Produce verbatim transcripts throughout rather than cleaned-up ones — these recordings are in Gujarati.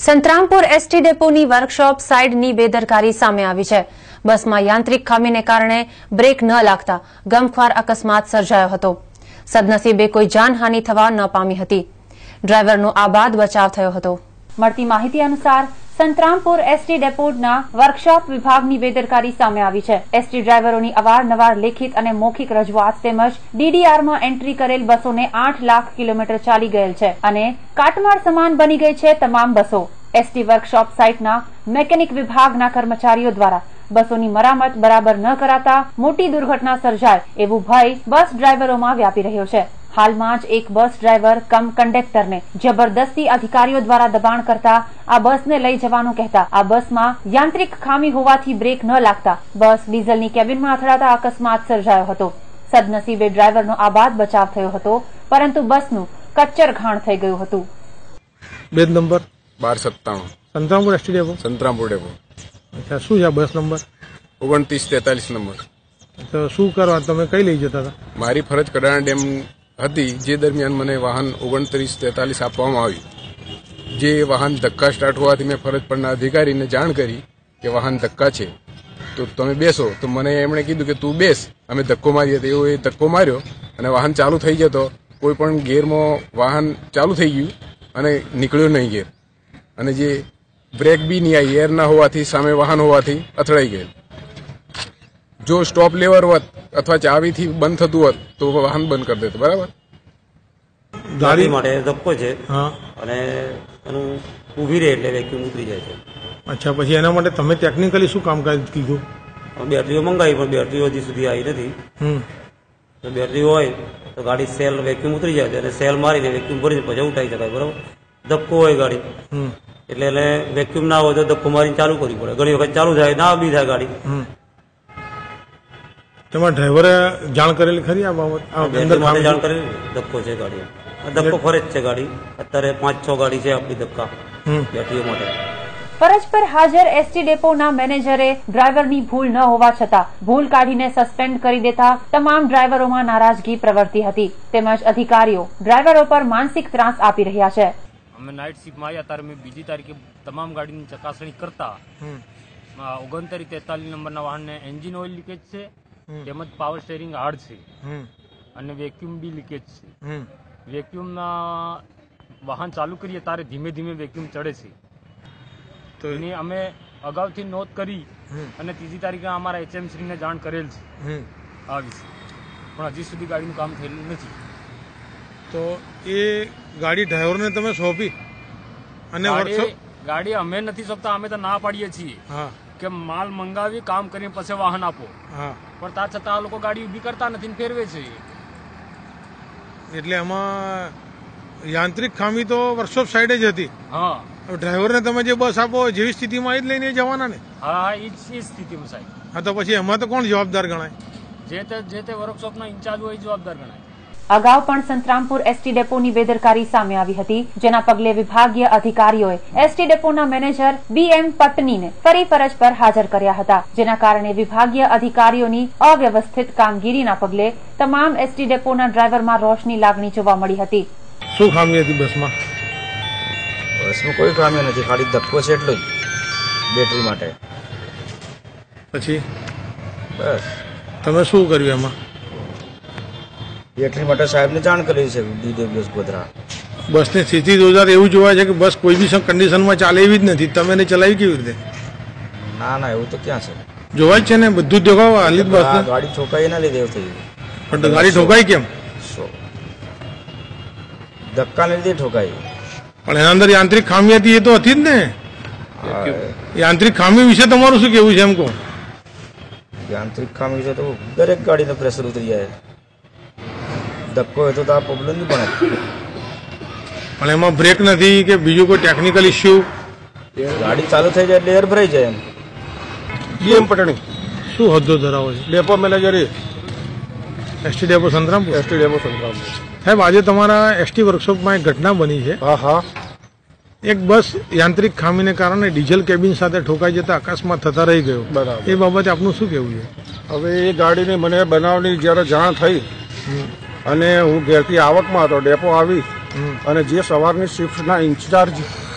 સંતરામપુર એસટી ડેપોની વર્કશોપ સાઇડની બેદરકારી સામે આવી છે। બસમાં યાંત્રિક ખામીને કારણે બ્રેક ન લાગતા ગમખ્વાર અકસ્માત સર્જાયો હતો। સદનસીબે કોઈ જાનહાનિ થવા ન પામી હતી। ડ્રાઈવરનો આબાદ બચાવ થયો હતો। મળતી માહિતી અનુસાર સંતરામપુર એસટી ડેપોના વર્કશોપ વિભાગની બેદરકારી સામે આવી છે। એસટી ડ્રાઈવરોની અવારનવાર લેખિત અને મૌખિક રજૂઆત તેમજ ડીડીઆરમાં એન્ટ્રી કરેલ બસોને આઠ લાખ કિલોમીટર ચાલી ગયેલ છે અને કાટમાળ સમાન બની ગઈ છે તમામ બસો। એસટી વર્કશોપ સાઇટના મેકેનિક વિભાગના કર્મચારીઓ દ્વારા બસોની મરામત બરાબર ન કરાતા મોટી દુર્ઘટના સર્જાય એવું ભય બસ ડ્રાઈવરોમાં વ્યાપી રહ્યો છે। હાલમાં જ એક બસ ડ્રાઈવર કમ કંડક્ટરને જબરદસ્તી અધિકારીઓ દ્વારા દબાણ કરતા આ બસને લઈ જવાનું કહેતા આ બસમાં યાંત્રિક ખામી હોવાથી બ્રેક ન લાગતા બસ ડીઝલની કેબિનમાં અથડાતા અકસ્માત સર્જાયો હતો। સદનસીબે ડ્રાઈવરનો આબાદ બચાવ થયો હતો, પરંતુ બસનું કચ્ચર ઘાણ થઈ ગયું હતું। બેડ નંબર બાર સત્તાણું Santrampur ST depot Santrampur depot. અચ્છા, શું છે બસ નંબર? ઓગણત્રીસ તેતાલીસ નંબર। તો શું કરવા તમે કઈ લઈ જતા હતા? મારી ફરજ કડાણા ડેમ હતી, જે દરમિયાન મને વાહન ઓગણત્રીસ તેતાલીસ આપવામાં આવ્યું। જે વાહન ધક્કા સ્ટાર્ટ હોવાથી મેં ફરજ પરના અધિકારીને જાણ કરી કે વાહન ધક્કા છે તો તમે બેસો, તો મને એમણે કીધું કે તું બેસ, અમે ધક્કો મારીએ તો એવો એ ધક્કો માર્યો અને વાહન ચાલુ થઈ જતો કોઈ પણ ગેરમાં વાહન ચાલુ થઈ ગયું અને નીકળ્યો નહીં ગેર, અને જે બ્રેક બી નહીં આવી, એર ના હોવાથી સામે વાહન હોવાથી અથડાઈ ગયેલ। જો સ્ટોપ લેવર હોત અથવા ચાવીથી બંધ થતું હોત તો વાહન બંધ કરી દેતો। બરાબર, ગાડી માટે ધક્કો છે અને એનું ઉભી રહે એટલે વેક્યુમ ઉતરી જાય છે। અચ્છા, પછી એના માટે તમે ટેકનિકલી શું કામકાજ કીધું? બેટરીઓ મંગાવી પણ બેટરીઓ હજી સુધી આવી નથી। તો બેટરી હોય તો ગાડી સેલ વેક્યુમ ઉતરી જાય છે અને સેલ મારીને વેક્યુમ ભરી પછી ઉઠાઈ શકાય। બરાબર, ધક્કો હોય ગાડી એટલે એને વેક્યુમ ના હોય તો ધક્કો મારીને ચાલુ કરવી પડે। ઘણી વખત ચાલુ થાય ના બી થાય ગાડી। તમારા ડ્રાઈવરે જાણ કરેલી ખરી આ બાબત? માટે જાણ કરેલી, ધક્કો છે ગાડી, ધક્કો ફરે જ છે ગાડી। અત્યારે પાંચ છ ગાડી છે આપણી ધક્કા બેટરીઓ માટે। ફરજ પર હાજર એસટી ડેપોના મેનેજરે ડ્રાઈવરની ભૂલ ન હોવા છતાં ભૂલ કાઢીને સસ્પેન્ડ કરી દેતા તમામ ડ્રાઈવરોમાં નારાજગી પ્રવર્તી હતી, તેમજ અધિકારીઓ ડ્રાઈવરો પર માનસિક ત્રાસ આપી રહ્યા છે। અમે નાઇટ શિફ્ટમાં આવ્યા ત્યારે મેં બીજી તારીખે તમામ ગાડીની ચકાસણી કરતા ઓગણત્રીસ તેતાલીસ નંબરના વાહનને એન્જિન ઓઇલ લીકેજ છે તેમજ પાવર સ્ટેરિંગ હાર્ડ છે અને વેક્યુમ બી લીકેજ છે। વેક્યુમના વાહન ચાલુ કરીએ ત્યારે ધીમે ધીમે વેક્યુમ ચડે છે, તો એની અમે અગાઉથી નોંધ કરી અને ત્રીજી તારીખે અમારા એચએમસીને જાણ કરેલ છે આ વિશે, પણ હજી સુધી ગાડીનું કામ થયેલું નથી। તો એ ગાડી ડ્રાઈવરને તમે સોંપી અને ગાડી અમે નથી સોંપતા, અમે તો ના પાડીએ છીએ કે માલ મંગાવી કામ કરીને પછી વાહન આપો, પણ ત્યાં છતાં આ લોકો ગાડી ઉભી કરતા નથી ને ફેરવે છે। એટલે એમાં યાંત્રિક ખામી તો વર્કશોપ સાઈડે જ હતી। હા, ડ્રાઈવરને તમે જે બસ આપો જેવી સ્થિતિમાં જ લઈને જવાના ને? હા, એ જ સ્થિતિમાં સાહેબ। હા, તો પછી એમાં તો કોણ જવાબદાર ગણાય? જે તે જે તે વર્કશોપના ઇન્ચાર્જ હોય જવાબદાર ગણાય। અગાઉ પણ સંતરામપુર એસટી ડેપોની બેદરકારી સામે આવી હતી, જેના પગલે વિભાગીય અધિકારીઓએ એસટી ડેપોના મેનેજર બી એમ પટનીને ફરી ફરજ પર હાજર કર્યા હતા, જેના કારણે વિભાગીય અધિકારીઓની અવ્યવસ્થિત કામગીરીના પગલે તમામ એસટી ડેપોના ડ્રાઈવરમાં રોષની લાગણી જોવા મળી હતી। શું ખામી હતી બસમાં? બસમાં કોઈ ખામી નથી, ખાલી ધક્કો છે એટલું જ બેટરી માટે। પછી બસ તમે શું કર્યું એમાં? બેટરી માટે સાહેબને જાણ કરી છે ડીડબ્લ્યુએસ ગોધરા। બસની સ્થિતિ જોતા એવું જોવાય છે કે બસ કોઈ બી કન્ડિશનમાં ચાલે એવી જ નથી, તમે એને ચલાવી કેવી રીતે? ના ના, એવું તો ક્યાં છે, જોવાય જ છે ને, બધું જ દેખાવ હાલી બસ ગાડી ઠોકાઈ ના લીધે એવું થયું। પણ ગાડી ઠોકાઈ કેમ? ધક્કા લીધે ઠોકાઈ, પણ એના અંદર યાંત્રિક ખામી હતી એ તો હતી જ ને। યાંત્રિક ખામી વિશે તમારું શું કેવું છે એમ કહો? યાંત્રિક ખામી વિશે તો દરેક ગાડીનો પ્રેશર ઉતરી જાય, ધક્કો હોય તો આ પ્રોબ્લેમ નહીં પડે। પણ એમાં બ્રેક નથી કે બીજું કોઈ ટેકનિકલ ઇસ્યુ? ગાડી ચાલુ થઈ જાય એટલે એર ભરાઈ જાય એમ। બી એમ પટણી શું હોદ્દો ધરાવો છે? Depot manager ST depot Santrampur. ST depot Santrampur. સાહેબ, આજે તમારા એસટી વર્કશોપમાં એક ઘટના બની છે। હા હા, એક બસ યાંત્રિક ખામીને કારણે ડીઝલ કેબિન સાથે ઠોકાઈ જતા અકસ્માત થતા રહી ગયો। બરાબર, એ બાબતે આપનું શું કેવું છે? હવે એ ગાડીની મને બનાવની જયારે જાણ થઈ અને હું ઘેરથી આવકમાં હતો, ડેપો આવી અને જે સવારની શિફ્ટના ઇન્ચાર્જ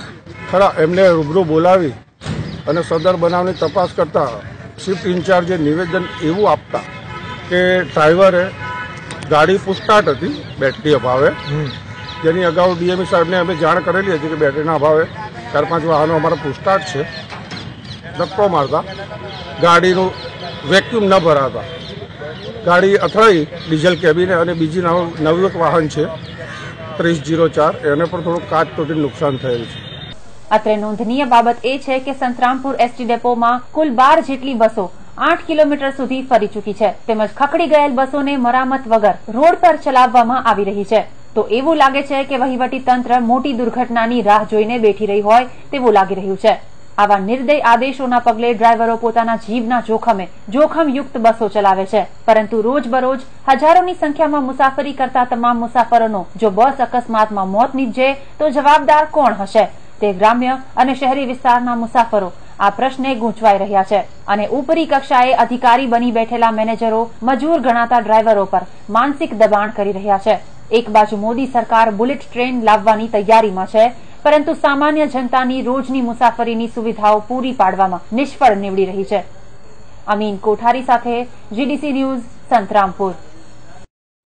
ખરા એમને રૂબરૂ બોલાવી અને સદર બનાવની તપાસ કરતા શિફ્ટ ઇન્ચાર્જે નિવેદન એવું આપતા કે ડ્રાઈવરે ગાડી પુસ્ટાટ હતી બેટરી અભાવે, જેની અગાઉ ડીએમઈ સાહેબને અમે જાણ કરેલી હતી કે બેટરીના અભાવે ચાર પાંચ વાહનો અમારા પુસ્ટાટ છે. ધક્કો મારતા ગાડીનું વેક્યુમ ન ભરાતા ગાડી અથડાઈ ડીઝલ કેબિને અને બીજી નવું એક વાહન છે ત્રીસ જીરો ચાર એને પણ થોડું કાચ તૂટીને નુકસાન થયેલ છે. અત્રે નોંધનીય બાબત એ છે કે સંતરામપુર એસટી ડેપોમાં કુલ બાર જેટલી બસો આઠ કિલોમીટર સુધી ફરી ચૂકી છે, તેમજ ખખડી ગયેલ બસોને મરામત વગર રોડ પર ચલાવવામાં આવી રહી છે. તો એવું લાગે છે કે વહીવટી તંત્ર મોટી દુર્ઘટનાની રાહ જોઈને બેઠી રહી હોય તેવું લાગી રહ્યું છે. આવા નિર્દય આદેશોના પગલે ડ્રાઈવરો પોતાના જીવના જોખમે જોખમયુક્ત બસો ચલાવે છે, પરંતુ રોજબરોજ હજારોની સંખ્યામાં મુસાફરી કરતા તમામ મુસાફરોનો જો બસ અકસ્માતમાં મોત નીપજે તો જવાબદાર કોણ હશે? તે ગ્રામ્ય અને શહેરી વિસ્તારના મુસાફરો આ પ્રશ્ને ગૂંચવાઈ રહ્યા છે અને ઉપરી કક્ષાએ અધિકારી બની બેઠેલા મેનેજરો મજૂર ગણાતા ડ્રાઈવરો પર માનસિક દબાણ કરી રહ્યા છે. એક બાજુ મોદી સરકાર બુલેટ ટ્રેન લાવવાની તૈયારીમાં છે, પરંતુ સામાન્ય જનતાની રોજની મુસાફરીની સુવિધાઓ પૂરી પાડવામાં નિષ્ફળ નીવડી રહી છે. અમીન કોઠારી સાથે જીડીસી ન્યૂઝ, સંતરામપુર.